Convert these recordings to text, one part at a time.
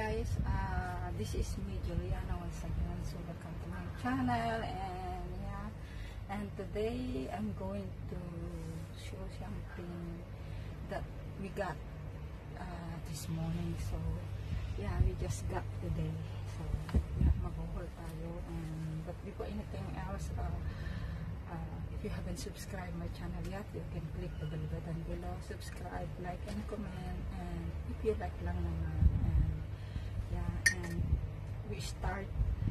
guys, this is me Juliana once again, so welcome to my channel. And today I'm going to show something that we got this morning. So yeah, we just got today, so yeah, mag-haul tayo. But before anything else, if you haven't subscribed my channel yet, you can click the bell button below, subscribe, like, and comment. And if you like lang naman, and yeah, and we start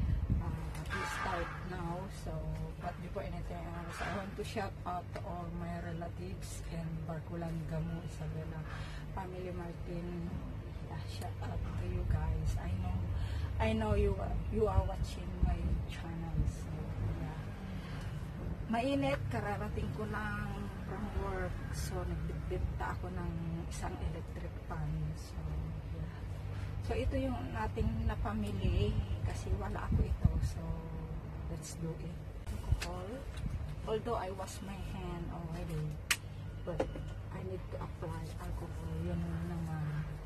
now. So but before anything else, I want to shout out to all my relatives in Barkulan, Gamu, Isabela, family Martin. Yeah, shout out to you guys. I know you are watching my channel. So yeah, mainit, kararating ko lang from work, so nagbitbita ako ng isang electric fan. So yeah, so ito yung ating napamili kasi wala ako ito, so let's do it. Alcohol, although I wash my hand already, but I need to apply alcohol. Yun naman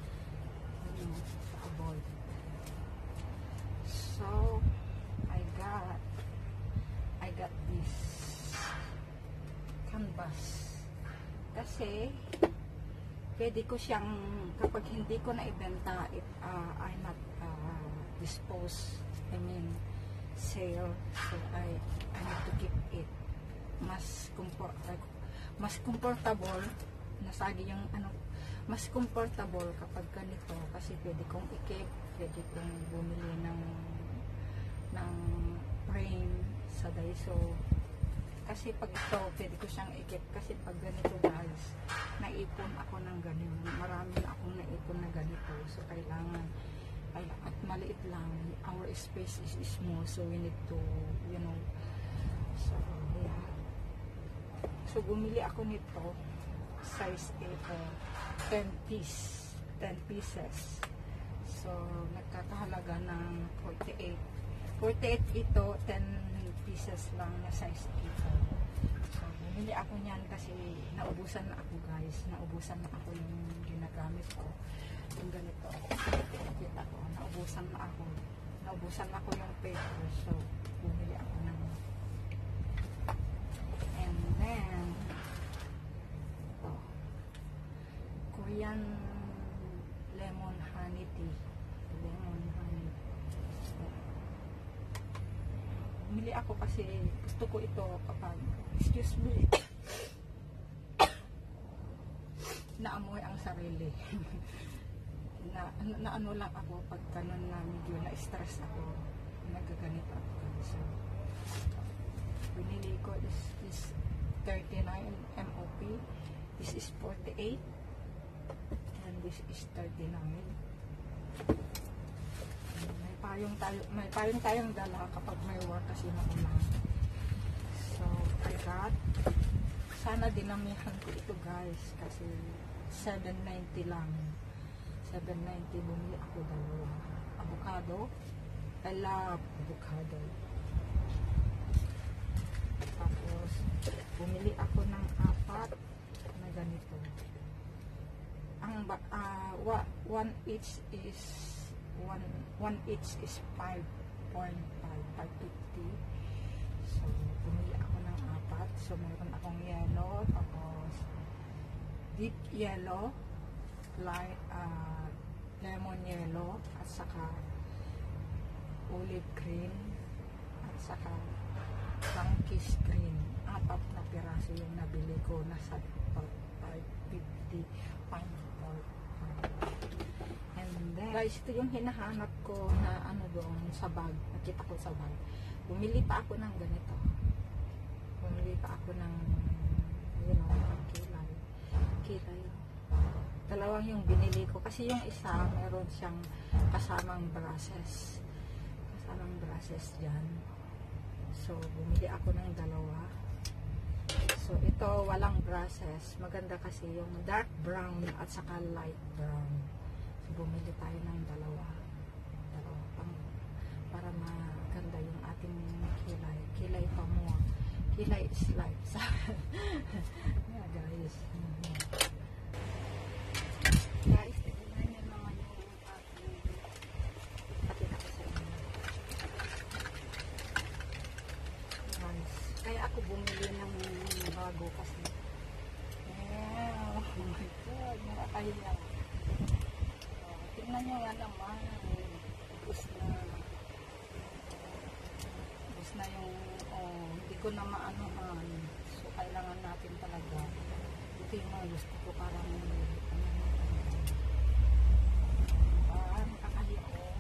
sa avoid. So I got this canvas kasi pwede ko siyang, kapag hindi ko na ibenta, if I not dispose, I mean sale, so I need to keep it. Mas comfortable, nasagi yung mas comfortable kapag ganito kasi pwede kong i-keep, pwede kong bumili ng frame sa Daiso. Kasi pag ito, pwede ko siyang i-keep kasi pag ganito guys, naipon ako ng ganito. Marami na akong naipon na ganito. So kailangan, at maliit lang, our space is small, so we need to, you know, so yeah. So bumili ako nito, size 8, 10 pieces. So nagkakahalaga ng 48 ito, 10 pieces lang na size 8. So bumili ako niyan kasi naubusan na ako guys, naubusan na ako yung ginagamit ko, yung ganito. Kita ko, naubusan na ako yung paper, so bumili ako ng, and then Korean lemon honey tea. Bumili ako kasi gusto ko ito kapag, excuse me, naamoy ang sarili. na ano lang ako pag kanon na medyo na-stress ako, nagaganito ako. So binili ko, this is 39 MOP, this is 48, and this is 39. May payong tayong dala kapag may work kasi nakulang. So I got, sana dinamihan ko ito guys kasi 790 lang. 790, bumili ako dalawa. Avocado, I love avocado. Tapos bumili ako ng 4 na ganito. Ang 1 each is 5.5, 550. So bumili ako ng 4. So meron akong yellow, tapos deep yellow, light lemon yellow, at saka olive green, at saka Frankie's green. 4 na piraso yung nabili ko, nasa 550, 5.45. And then guys, ito yung hinahanap ko na doon sa bag, nakita ko sa bag. Bumili pa ako ng ganito, bumili pa ako ng, you know, kilay. Dalawang yung binili ko kasi yung isa meron siyang kasamang brushes dyan. So bumili ako ng dalawa. So ito walang brushes, maganda kasi yung dark brown at saka light brown. So bumili tayo ng dalawa para maganda yung ating kilay pa mo. Kilay is light. Yeah guys. Guys, tignan nyo naman yung ating bago kasi. Oh my God, nakakahiya. Tingnan nyo nga naman. Ubus na yung, hindi ko na maanohan. So, kailangan natin talaga. Ito yung mga gusto ko parang, nakakahiya.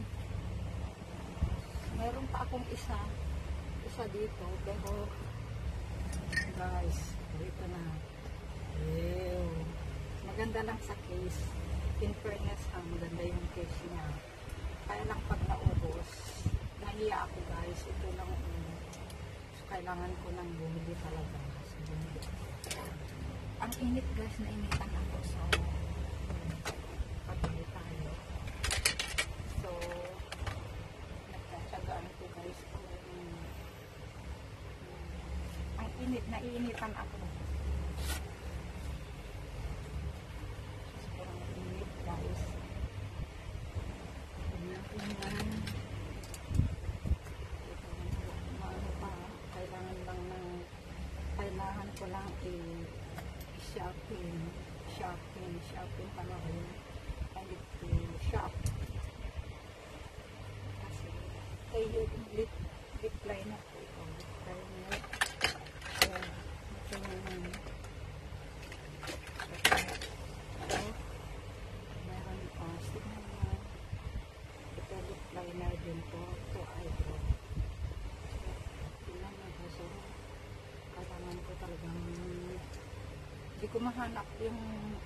Meron pa akong isa dito, pero, guys, dito na. Ew. Maganda lang sa case. In fairness, maganda yung case niya. Kaya lang pag naubos, nahiya ako guys. Ito lang, so, kailangan ko nang bumili talaga. So, bumili. Ang init guys, nainitan ako. So, pabili tayo. So, nagtatsagaan ko guys. Ang init, naiinitan ako. Kailangan ko lang shopping pala rin. I need to shop. Kasi, yung lip liner ko ito. Lip liner. Meron pa. Ito lip liner din po. Ito eyebrow. Tingnan mo po. So, kailangan ko talagang hindi ko mahanap yung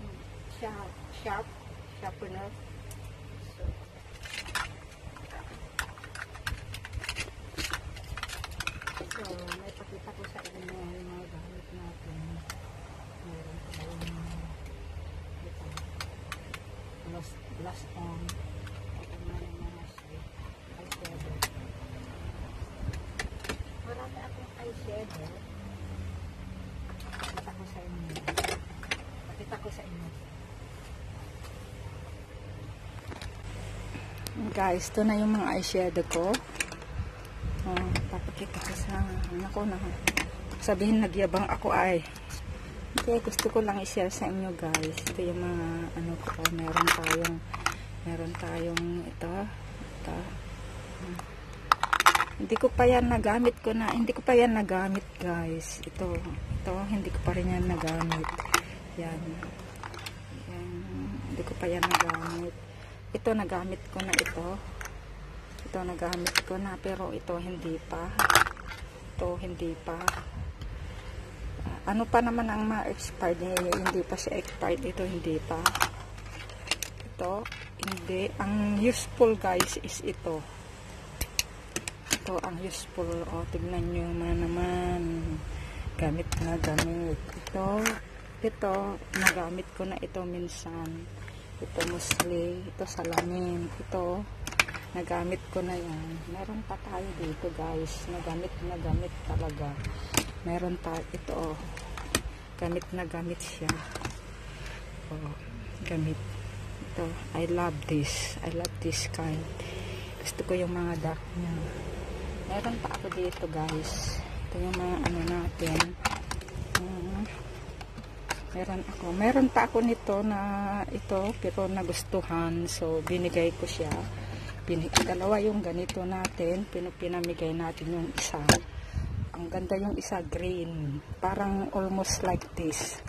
sharpener. So, may pakita ko sa inyo yung mga gamit natin. Meron pa yung ito. Last on. Ito na yung mga eyeshadow. Marami akong eyeshadow. Pakita ko sa inyo. Guys, ito na yung mga eyeshadow ko. Papakita ko sa anak ko na sabihin nagyabang ako ay. Okay, gusto ko lang i-share sa inyo guys. Ito yung mga ano ko. Meron tayong ito. Hindi ko pa yan nagamit guys. Ito hindi ko pa rin yan nagamit. Yan. Hindi ko pa yan nagamit. Ito nagamit ko na ito. Pero ito hindi pa. Ano pa naman ang ma-expired niya? Hindi pa siya expired. Ito hindi pa. Ito hindi. Ang useful guys is ito. Ito ang useful. Tignan nyo naman. Gamit. Ito nagamit ko na ito minsan. Ito musli. Ito salamin. Ito nagamit ko na yan. Meron pa tayo dito guys. Nagamit talaga. Meron pa ito. Gamit siya. Gamit. Ito. I love this kind. Gusto ko yung mga dark niya. Meron pa ako dito guys. Ito yung mga ano natin. Meron pa ako nito na ito pero nagustuhan. So binigay ko siya. Dalawa yung ganito natin. Pinamigay natin yung isa. Ang ganda yung isa green. Parang almost like this.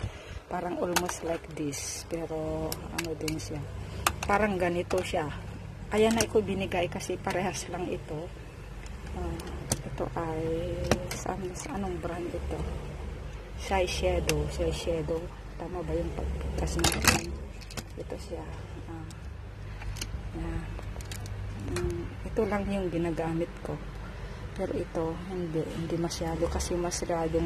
Pero ano din siya. Parang ganito siya. Ayan na ko binigay kasi parehas lang ito. Ito ay anong brand ito? Shiseido. Tama ba yung pagkas natin? Ito siya. Ito lang yung ginagamit ko. Pero ito hindi masyado kasi masyadong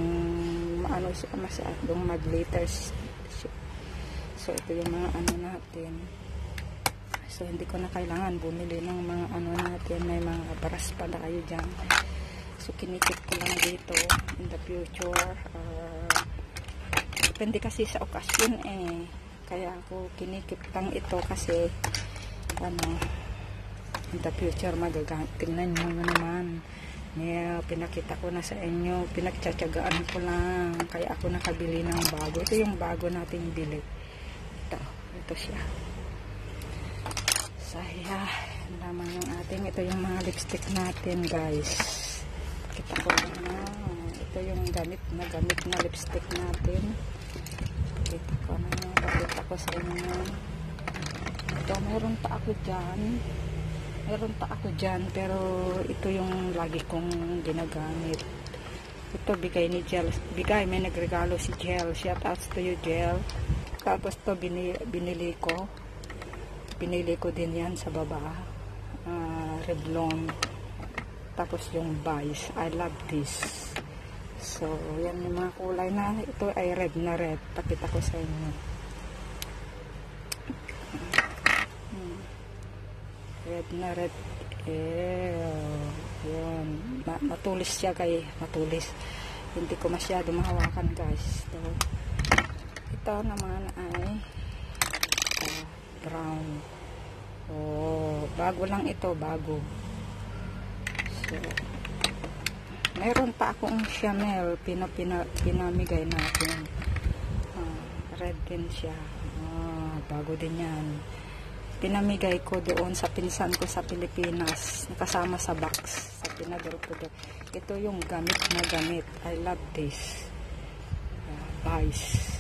mag-glitters. So ito yung mga ano natin. So hindi ko na kailangan bumili ng mga ano natin. May mga baras pa na kayo dyan. So kinikip ko lang dito in the future. Depende kasi sa okasyon kaya ako kinikip lang ito kasi in the future magagamit. Tingnan nyo naman Pinakita ko na sa inyo, pinagtsatsagaan ko lang, kaya ako nakabili ng bago. Ito yung bago nating bili. Ito siya. Saya, naman yung ating, ito yung mga lipstick natin, guys. Kita ko na, ito yung gamit na lipstick natin. Kita ko na, pakita ko sa inyo. Ito, meron pa ako dyan, pero ito yung lagi kong ginagamit. Ito, bigay ni Jel. May nagregalo si Jel. Shout out to you, Jel. Tapos to binili ko din yan sa baba. Revlon. Tapos yung Vice. I love this. So, yan yung mga kulay na. Ito ay red na red. Pakita ko sa inyo. Red na red. Yan. Matulis siya, matulis. Hindi ko masyado mahawakan, guys. So, ito naman ay brown. Bago lang ito, bago. So, meron pa akong Chanel, pinamigay natin. Red din siya. Bago din yan. Pinamigay ko doon sa pinsan ko sa Pilipinas. Nakasama sa box. Sa pinadala ko doon. Ito yung gamit na gamit. I love this. Vice.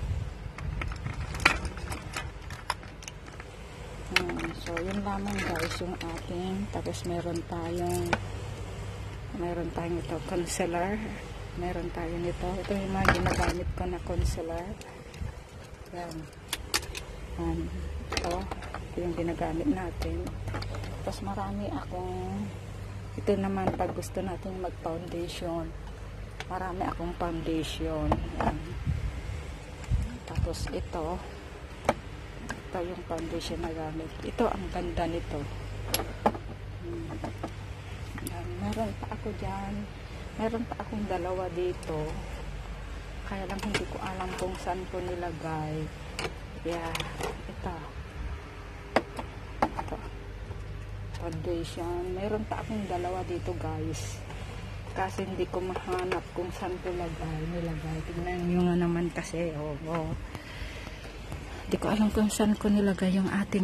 So, yun lamang, guys, yung ating. Tapos meron tayong ito, concealer. Meron tayo nito. Ito yung mga ginagamit ko na concealer. Yan. Ito yung ginagamit natin. Tapos marami akong, ito naman pag gusto natin mag foundation, marami akong foundation. Yan. Tapos ito yung foundation na gamit. Ito ang ganda nito. Yan. Meron pa ako dyan. Meron pa akong dalawa dito. Kaya lang hindi ko alam kung saan ko nilagay. Yeah. Ito foundation. Meron pa akong dalawa dito, guys. Kasi hindi ko mahanap kung saan ko nilagay. Tingnan nyo nga naman kasi. Hindi ko alam kung saan ko nilagay yung ating.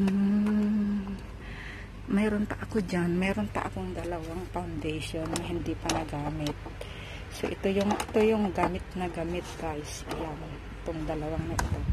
Meron pa ako dyan. Meron pa akong dalawang foundation na hindi pa nagamit. So, ito yung gamit na gamit, guys. Ayan. Itong dalawang na ito.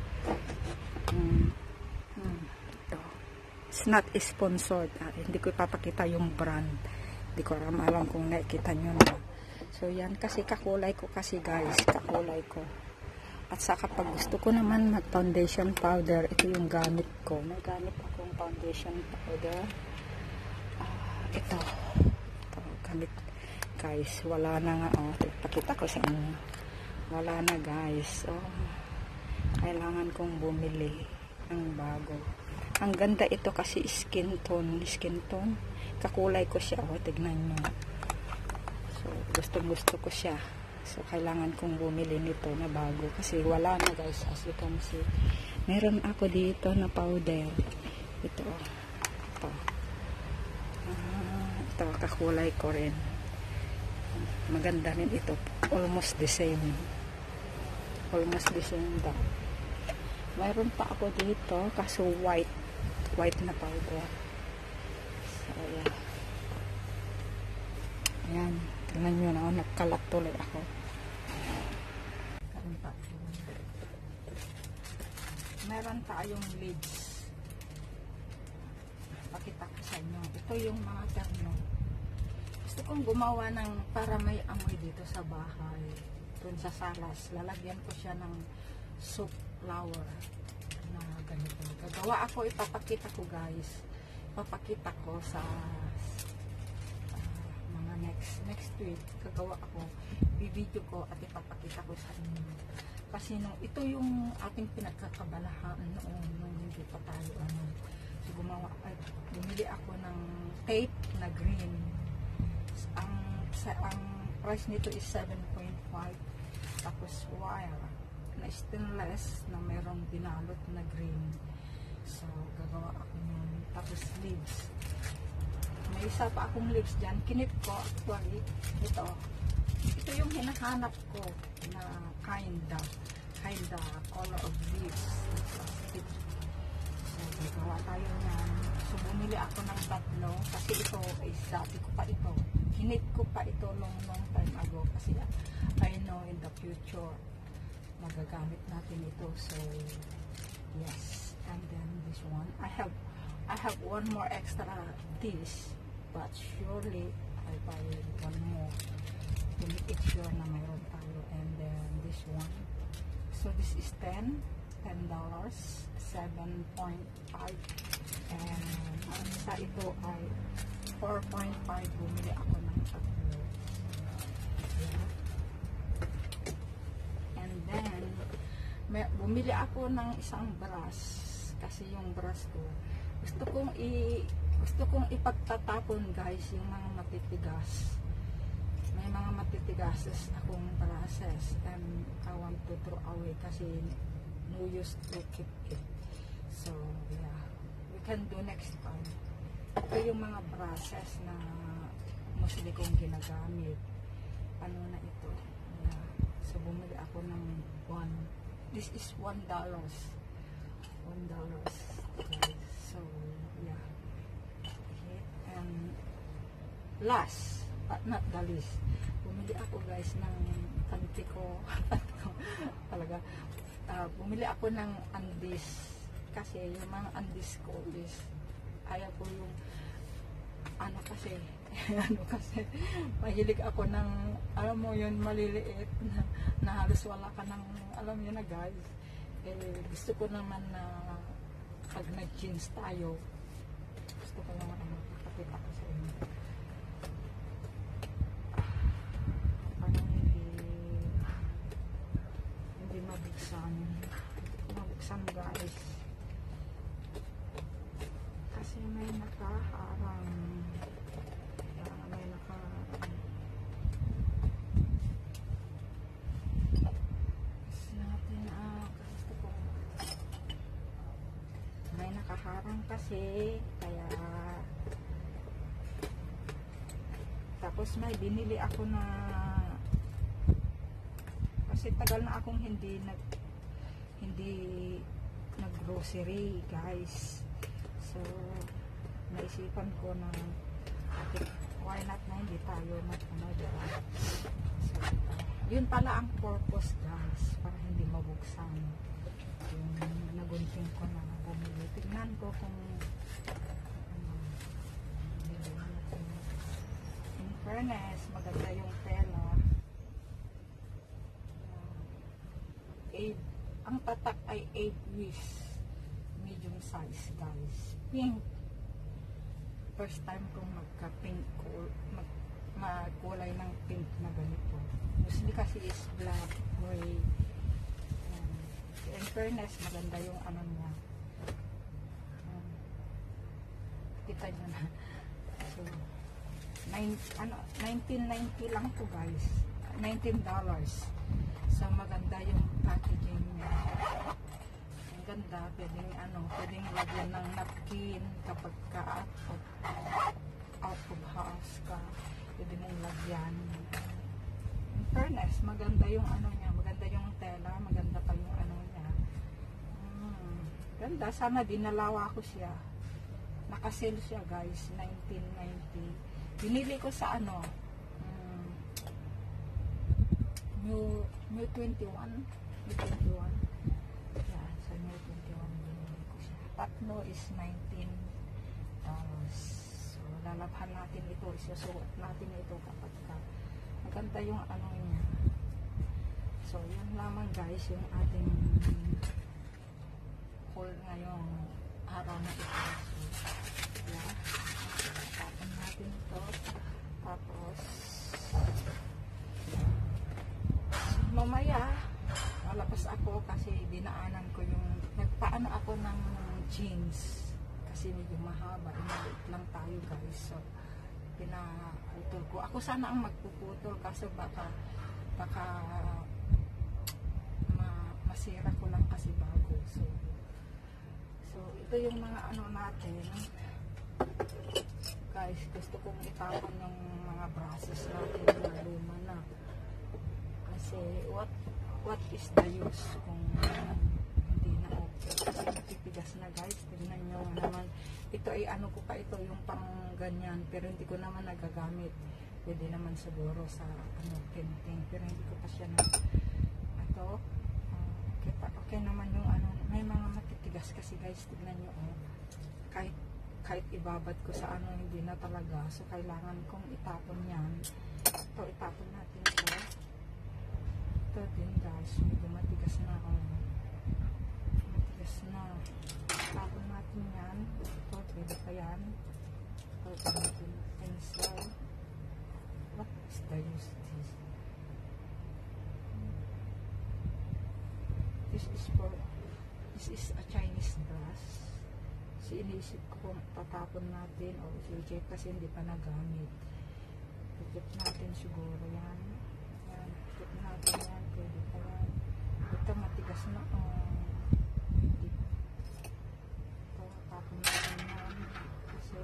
It's not sponsored. Hindi ko ipapakita yung brand. Hindi ko alam kung nakikita nyo na. So, yan. Kasi kakulay ko kasi, guys. Kakulay ko. At saka pag gusto ko naman mag foundation powder, ito yung gamit ko. May gamit akong foundation powder. Ito. Gamit. Guys, wala na nga. Pakita ko sa inyo. Wala na, guys. Kailangan kong bumili ng bago. Ang ganda ito kasi skin tone. Kakulay ko siya. Tignan nyo. So, gusto ko siya. So, kailangan kong bumili nito na bago. Kasi wala na, guys. As you can see. Meron ako dito na powder. Ito. Ito, kakulay ko rin. Maganda rin ito. Almost the same. daw. Mayroon pa ako dito. Kaso white na powder. So, yeah. Ayan. Tingnan nyo na, nagkalat tuloy ako. Meron tayong lids. Pakita ko sa inyo. Ito yung mga terno. Gusto kong gumawa ng para may amoy dito sa bahay. Dun sa salas. Lalagyan ko siya ng soap flower na ganito. Gagawa ako, ipapakita ko, guys. Ipapakita ko sa next week, gagawa ako, i-video ko at ipapakita ko sa inyo. Kasi ito yung ating pinagkakabalahan noon nung hindi pa tayo so bumili ako ng tape na green. Ang price nito is 7.5. Tapos wire na stainless na merong binalot na green. So gagawa ako nun. Tapos leaves. May isa pa akong lips dyan. Kinip ko actually. Ito. Ito yung hinahanap ko na kinda color of leaves. So, gawa tayo yan. So, bumili ako ng tatlo kasi ito is dati ko pa ito. Kinip ko pa ito long time ago kasi I know in the future magagamit natin ito. So, yes. And then this one. I have one more extra this, but surely I buy one more to make sure na mayroon tayo. And then this one. So this is $10, $7.5, and ang isa ito ay 4.5. Bumili ako ng tatlo. Yeah. And then bumili ako ng isang brush kasi yung brush ko gusto kong ipagtatapon, guys, yung mga matitigas. May mga matitigases akong brushes and I want to throw away kasi no use to keep it. So yeah, we can do next time. Ito yung mga brushes na mostly kong ginagamit. Ano na ito? Yeah. So bumili ako ng one. This is $1. Guys. So yeah. Okay. And last but not the least, bumili ako, guys, ng panty ko. Talaga. Bumili ako ng undies kasi yung mga undies ko is ayaw ko yung ano kasi mahilig ako ng, alam mo yun, maliliit na halos wala ka ng, alam yun na, guys. Gusto ko naman na pag nag-jeans tayo, gusto ko naman na makakapit ako sa inyo. Parang hindi mabuksan, guys. Kasi may nakaharang. Nakaharang kasi, kaya tapos may binili ako na kasi tagal na akong hindi nag grocery, guys. So naisipan ko na why not na hindi tayo diba? So yun pala ang purpose, guys, para hindi mabuksan yung nagunting ko na bumili. Tignan ko kung in fairness, maganda yung tela. Ang tatak ay 8 weeks, medium size, guys. Pink. First time kong magka-pink, magkulay ng pink na ganito. Mostly kasi is black, gray. In fairness, maganda yung ano niya. Kita nyo na. So, 1990 lang to, guys. $19. So, maganda yung packaging niya. Ang ganda. Pwedeng lagyan ng napkin kapag ka out of house ka. Pwede mong lagyan. In fairness, maganda yung ano niya. Maganda yung tela. Maganda pa yung ano niya. Ganda. Sana dinalawa ko siya. Nakasale siya, guys. 1990. Binili ko sa ano, New 21. Yeah, sa New 21 binili ko siya. Tatlo is $19. So, lalabhan natin ito. Isusuot natin ito kapag maganda yung ano niya. So, yun lamang, guys, yung ating haul ngayong araw na ito. So, yeah. Tapon natin ito. Tapos, mamaya, malapas ako kasi dinaanan ko yung, nagpaano ako ng jeans. Kasi medyo mahaba. Inalit lang tayo, guys. So, pinaputol ko. Ako sana ang magpuputol kasi baka masira ko lang kasi bago. So ito yung mga ano natin, guys, gusto kong itapon yung mga brushes natin na luma na. Kasi what is the use kung hindi na okay. Kasi natitigas na guys. Tignan nyo naman. Ito ay ano ko pa ito, yung pang ganyan. Pero hindi ko naman nagagamit. Pwede naman siguro sa ano, painting. Pero hindi ko pa siya na ito. Okay naman yung ano. May mga matitigas kasi guys. Tignan nyo oh. Kahit ibabad ko sa ano, hindi na talaga. So, kailangan kong itapon yan. Ito, itapon natin ito. Ito din guys. Medyo matigas na ako. Matigas na. Itapon natin yan. Ito, pwede pa yan. Ito, natin pencil. What is the use of this? This is a Chinese brush. Inisip ko kung tatapon natin o i-reject kasi hindi pa nagamit. Reject natin siguro yan. Reject natin yan. Pwede pa yan. Ito matigas na. Ito, tapon natin yan. Kasi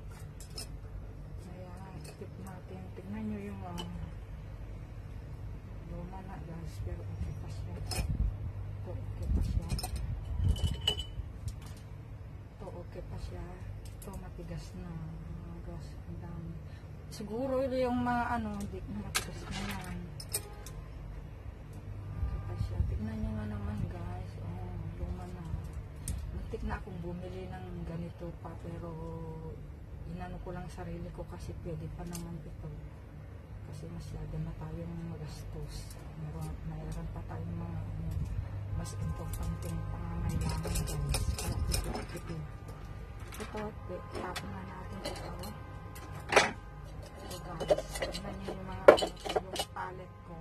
ayan, tip natin. Tignan nyo yung luma na guys. Pero okay pa siya. Ito, okay pa siya. Okay pa siya. Ito matigas na. Gas, ang dami. Siguro yung mga ano, hindi matigas na yan. Okay pa siya. Tignan nyo nga naman guys. Oh, luma na. Muntik na akong bumili ng ganito pa. Pero inano ko lang sarili ko kasi pwede pa naman ito. Kasi masyado na tayong magastos. Mayroon pa tayong mga ano, mas importanteng pangangailangan guys. Kaya ito. Ito, tapon na natin ito. So guys, tignan nyo yung mga yung palette ko.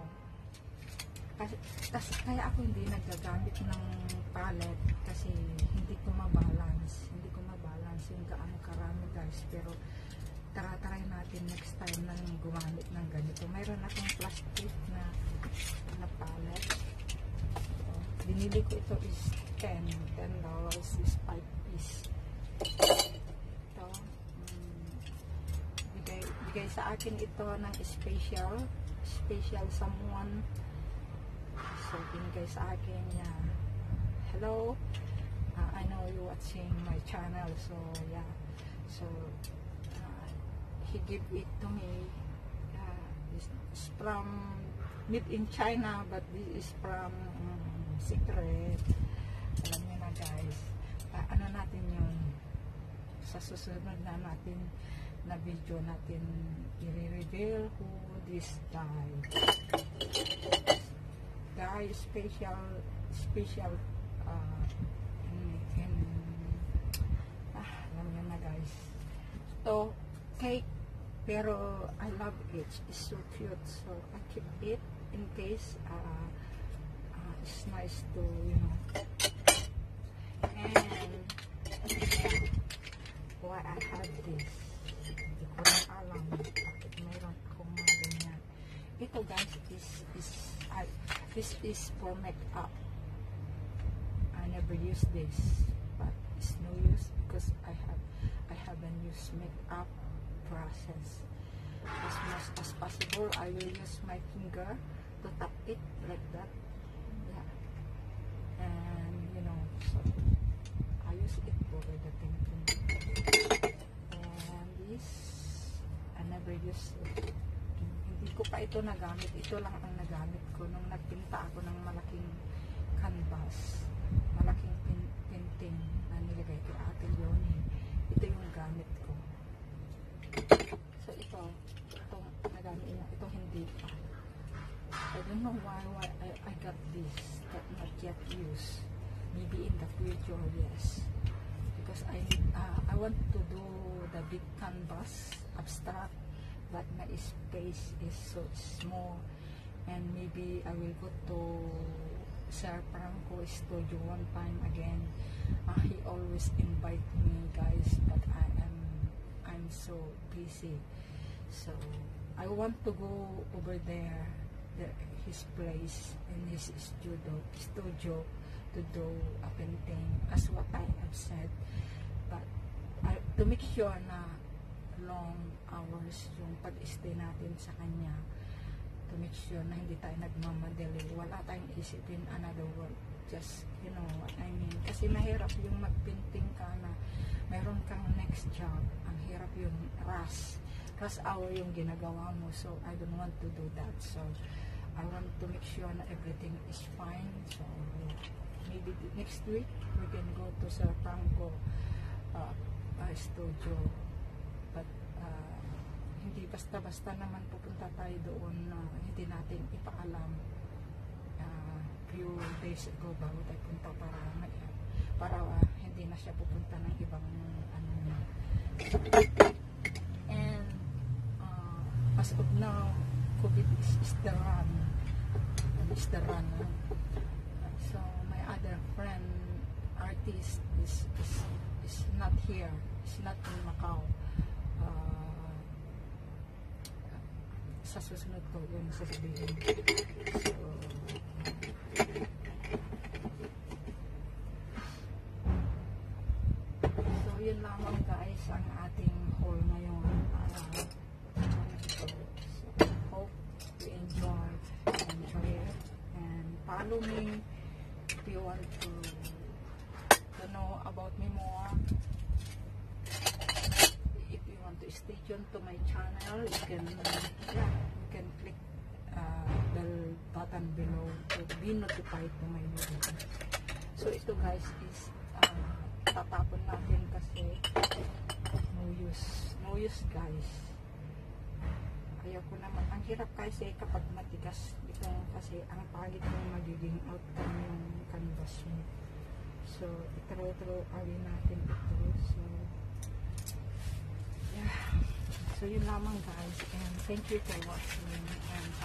Kasi kaya ako hindi nagagamit ng palette kasi hindi ko mabalance. Hindi ko mabalance yung gaano karami guys. Pero try natin next time na gumamit ng ganito. Mayroon akong plastic na palette. So, binili ko ito is $10 is 5 piece. Ito bigay sa akin ito ng special someone. So binigay sa akin yeah. Hello, I know you watching my channel, so yeah, so he give it to me. It's from made in China, but this is from secret. Alam niyo na guys. Ano natin yung sa susunod na natin na video natin i-reveal who this guy special alam nyo na guys. So cake, pero I love it. It's so cute, so I keep it in case it's nice to, you know. And why I have this, hindi ko rin alam bakit mayroon akong mga ganyan. Ito guys, this is for makeup. I never use this, but it's no use because I haven't used makeup process. As much as possible, I will use my finger to tap it like that. Yeah, and you know, so I use it for the painting. And this, I never use it. Hindi ko pa ito nagamit. Ito lang ang nagamit ko nung nagpinta ako ng malaking canvas. Malaking painting na nilagay kay Ate Leonie. Ito yung gamit ko. So itong nagamit niya. Ito hindi pa. I don't know why I got this that not yet used. Maybe in the future, yes. Because I want to do the big canvas abstract, but my space is so small, and maybe I will go to Sir Franco studio one time again. He always invite me guys, but I'm so busy, so I want to go over there, his place in his studio to do a painting as what I have said, but to make sure na long hours yung pag-stay natin sa kanya, to make sure na hindi tayo nagmamadali, wala tayong isipin another work, just, you know what I mean, kasi mahirap yung magpinting ka na mayroon kang next job, ang hirap yung rush hour yung ginagawa mo, so I don't want to do that, so I want to make sure na everything is fine, so maybe next week we can go to Sir Franco studio, but hindi basta-basta naman pupunta tayo doon na hindi natin ipaalam. Few days ago bago tayo punta para hindi na siya pupunta ng ibang ano. And as of now, COVID is the run. Is the run. So my other friend, artist, is not here. Is not in Macau. Sa susunod ko yung sasabihin. So yun lamang guys ang ating haul ngayon. So hope you enjoy it, and follow me if you want to know about me more. If you want to stay tuned to my channel, you can click the button below to be notified to my video. So ito guys is tatapon natin kasi no use guys. Ayaw ko naman, ang hirap kasi kapag matigas ito, kasi ang pangit yung magiging outcome yung canvas mo. So itro-throw away natin ito. So yeah, so yun lamang guys, and thank you for watching, and